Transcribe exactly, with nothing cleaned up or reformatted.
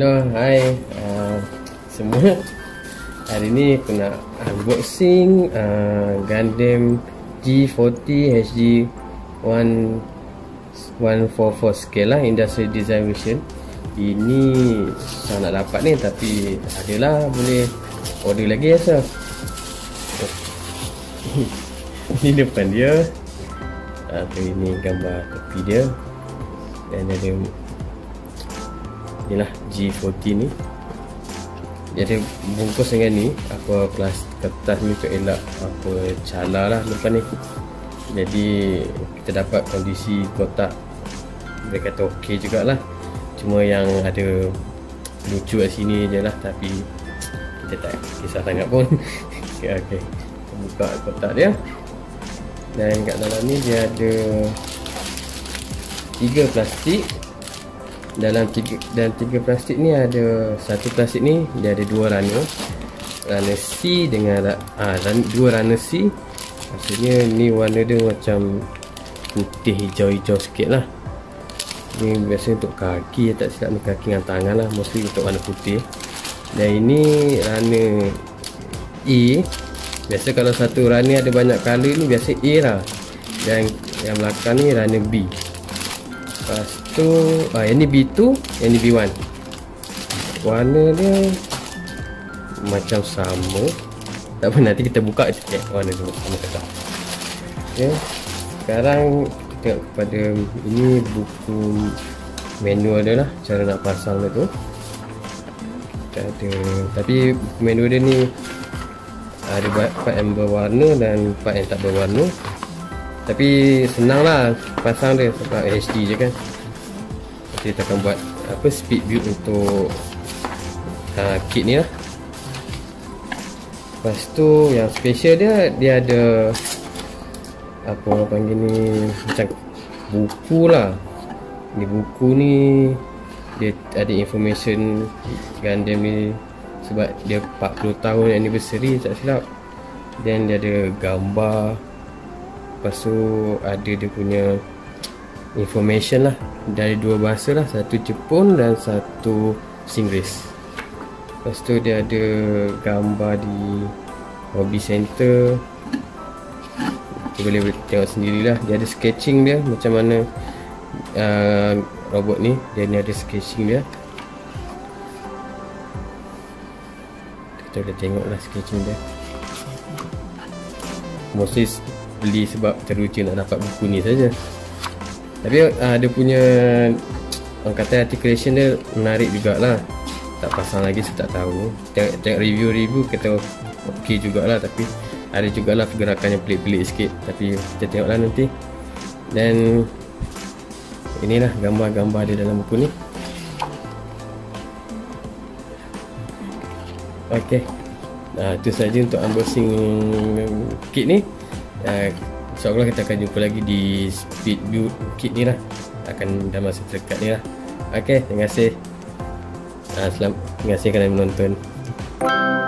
Hello, hai uh, semua. Hari ni aku nak unboxing uh, Gundam G empat puluh H D seratus empat puluh empat scale lah, Industrial Design Version. Ini saya nak dapat ni, tapi adalah boleh order lagi rasa. Ini depan dia, atau ini gambar tepi dia, dan ada inilah G empat puluh ni. Jadi bungkus dengan ni apa plastik kertas ni untuk elak apa cala lah depan ni. Jadi kita dapat kondisi kotak, dia kata okey jugalah. Cuma yang ada lucu kat sini je lah, tapi kita tak kisah sangat pun. Okey, kita buka kotak dia. Dan kat dalam ni dia ada tiga plastik. Dalam tiga, dan tiga plastik ni ada satu plastik ni dia ada dua runner, runner C dengan ah, run, dua runner C. Maksudnya ni warna dia macam putih hijau-hijau sikit lah. Ni biasa untuk kaki, tak silap ni kaki dengan tangan lah, mostly untuk warna putih. Dan ini runner E. Biasa kalau satu runner ada banyak colour ni biasa A lah. Dan yang belakang ni runner B. Lepas tu ah, yang ni B two, yang ni B one. Warna dia macam sama. Tak apa, nanti kita buka je check warna dia sama ke tak. Okay, sekarang kita tengok kepada ini buku manual dia lah, cara nak pasang dia tu. Kita ada, tapi buku manual dia ni ada part yang berwarna dan part yang tak berwarna. Tapi senang lah pasang dia sebab H D je kan. Kita akan buat apa speed build untuk uh, kit ni lah. Lepas tu yang special dia, dia ada apa orang panggil ni, macam buku lah. Ni buku ni dia ada information Gundam ni sebab dia empat puluh tahun anniversary tak silap. Dan dia ada gambar. Lepas tu ada dia punya information lah dari dua bahasa lah, satu Jepun dan satu Singlish. Lepas tu dia ada gambar di hobby center. Kita boleh tengok sendirilah. Dia ada sketching dia macam mana uh, robot ni. Dia ni ada sketching dia. Kita boleh tengok lah sketching dia. Mostly beli sebab teruja nak dapat buku ni saja. Tapi uh, dia punya orang kata articulation dia menarik jugalah. Tak pasang lagi saya tak tahu. Tengok, tengok review-review kata okey jugalah, tapi ada jugalah pergerakan yang pelik-pelik sikit. Tapi kita tengoklah nanti. Dan inilah gambar-gambar dia dalam buku ni. Okey. Nah, itu saja untuk unboxing kit ni. Uh, InsyaAllah kita akan jumpa lagi di speed build kit ni lah, akan dalam masa terdekat ni lah. Ok, terima kasih. uh, Selamat, terima kasih kerana menonton.